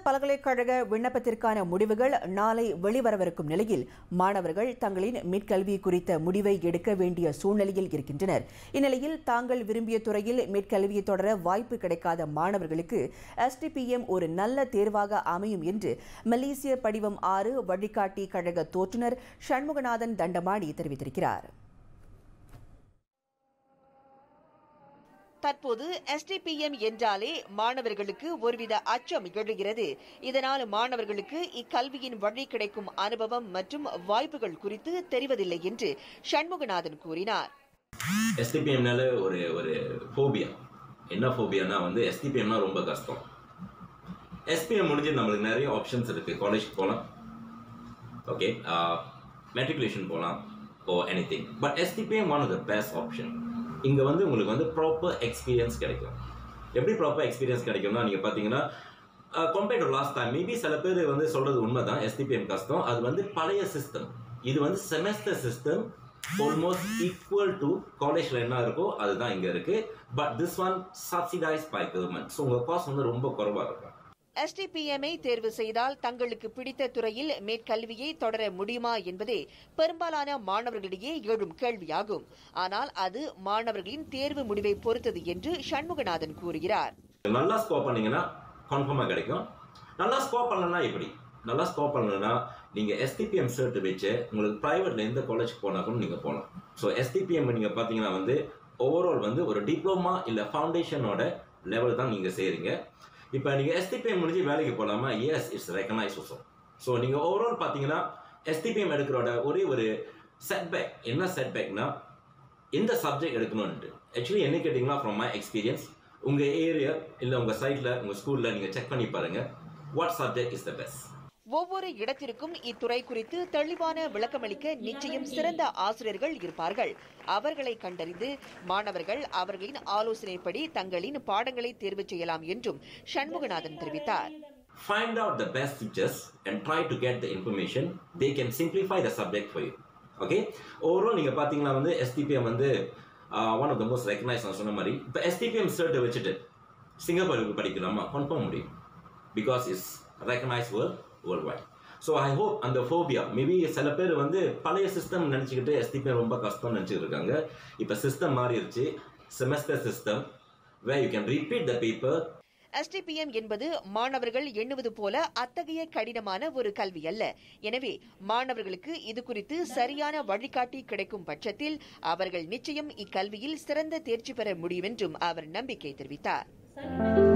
பல்கலைக்கழக விண்ணப்பத்திற்கான முடிவுகள் நாளை வெளிவரவிருக்கும் நிலையில் மாணவர்கள் தங்களின் மேற்கல்வி குறித்த முடிவை எடுக்க வேண்டிய சூழ்நிலையில் இருக்கின்றனர். இந்நிலையில் தாங்கள் விரும்பிய துறையில் மேற்கல்வியை தொடர வாய்ப்பு கிடைக்காத மாணவர்களுக்கு STPM ஒரு நல்ல தேர்வாக அமையும் என்று மலேசிய படிவம் 6 வழிகாட்டி கழக தோற்றுநர் சண்முகநாதன் தண்டமாடி தெரிவித்திருக்கிறார். தற்போது STPM என்றாலே மாணவர்களுக்கு ஒருவித அச்சம் எழுகிறது. இதனால் மாணவர்களுக்கு இக்கல்வியின் வழி கிடைக்கும் அனுபவம் மற்றும் வாய்ப்புகள் குறித்து தெரிவதில்லை என்று சண்முகநாதன் கூறினார். STPMனால ஒரு ஃபோபியா. என்ன ஃபோபியானா STPMனா ரொம்ப கஷ்டம். SPM முடிஞ்சு நம்மளுக்கு நிறைய ஆப்ஷன்ஸ் இருக்கு. காலேஜ் போகலாம், ஓகே, மெட்ரிகுலேஷன் போகலாம், or anything. But STPM one of the best option. இங்கே உங்களுக்கு ப்ராப்பர் எக்ஸ்பீரியன்ஸ் கிடைக்கும். எப்படி ப்ராப்பர் எக்ஸ்பீரியன்ஸ் கிடைக்கும்னா, நீங்கள் பார்த்தீங்கன்னா compared to last time maybe சில பேர் சொல்கிறது உண்மை தான். STPM கஷ்டம். அது பழைய சிஸ்டம். இது semester system. Almost equal to காலேஜில் என்ன இருக்கோ அதுதான் இங்கே இருக்குது. But this one subsidised by government. So உங்கள் காஸ்ட் ரொம்ப குறைவாக இருக்கும். STPM-ஐ தேர்வு செய்தால் தங்களுக்கு பிடித்த துறையில் மேற்கல்வியை தொடர முடியுமா என்பதே பெரும்பாலான மாணவர்களிடையே எழும் கேள்வியாகும். ஆனால் அது மாணவர்களின் தேர்வு முடிவை பொறுத்தது என்று சண்முகநாதன் கூறுகிறார். நல்லா ஸ்கோர் பண்ணீங்கன்னா கன்ஃபார்மா கிடைக்கும். நல்லா ஸ்கோர் பண்ணலன்னா எப்படி? நல்லா ஸ்கோர் பண்ணலன்னா நீங்க STPM சர்ட் வச்சு உங்களுக்கு பிரைவேட்ல எந்த காலேஜ் போனா கூட நீங்க போகலாம். ஸோ STPM நீங்க பாத்தீங்கன்னா ஓவரால் ஒரு டிப்ளமா இல்ல ஃபவுண்டேஷனோட லெவல் தான் நீங்க செய்றீங்க. இப்போ நீங்கள் STPM முடிஞ்சு வேலைக்கு போகலாமா? Yes, it's recognise also. So நீங்கள் ஓவரால் பார்த்தீங்கன்னா STPM எடுக்கிறோட ஒரே ஒரு செட்பேக். என்ன செட்பேக்னா, எந்த சப்ஜெக்ட் எடுக்கணும்ன்ட்டு. ஆக்சுவலி என்ன கேட்டிங்கன்னா, ஃப்ரம் மை எக்ஸ்பீரியன்ஸ், உங்கள் ஏரியா இல்லை உங்கள் சைட்டில் உங்கள் ஸ்கூலில் நீங்கள் செக் பண்ணி பாருங்கள், what subject is the best. ஒவ்வொரு இடத்திற்கும் இத்துறை குறித்து தெளிவான விளக்கமளிக்க நிச்சயம் சிறந்த ஆசிரியர்கள் இருப்பார்கள். அவர்களை கண்டறிந்து மாணவர்கள் அவர்களின் ஆலோசனைப்படி தங்களின் பாடங்களை தேர்வு செய்யலாம் என்றும் சண்முகநாதன் தெரிவித்தார். Find out the best teachers and try to get the information. They can simplify the subject for you. Okay? Overall நீங்க பாத்தீங்கன்னா STPM one of the most recognized நான் சொன்ன மாதிரி. இப்போ STPM சர்ட் வச்சுட்டு சிங்கப்பூருக்கு படிக்கலாமா? கன்ஃபார்ம் முடியும். Because it's recognized worldwide. So I hope அந்த ஃபோபியா, மேபி சில பேர் பழைய சிஸ்டம் நினைச்சுக்கிட்டு STPM ரொம்ப கஷ்டம் நினைச்சிட்டு இருக்காங்க. இப்போ சிஸ்டம் மாறிடுச்சு. Semester system where you can repeat the paper. STPM என்பது மாணவர்கள் எண்ணுவது போல அத்தகைய கடினமான ஒரு கல்வி அல்ல. எனவே மாணவர்களுக்கு இது குறித்து சரியான வழிகாட்டி கிடைக்கும் பட்சத்தில் அவர்கள் நிச்சயம் இக்கல்வியில் சிறந்த தேர்ச்சி பெற முடியும் என்றும் அவர் நம்பிக்கை தெரிவித்தார்.